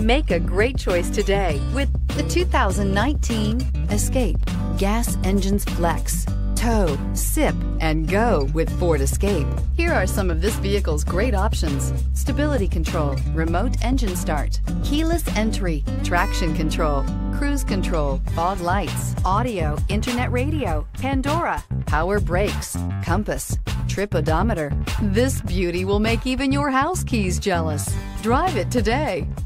Make a great choice today with the 2019 Escape. Gas engines flex, tow, sip, and go with Ford Escape. Here are some of this vehicle's great options: stability control, remote engine start, keyless entry, traction control, cruise control, fog lights, audio, internet radio, Pandora, power brakes, compass, trip odometer. This beauty will make even your house keys jealous. Drive it today.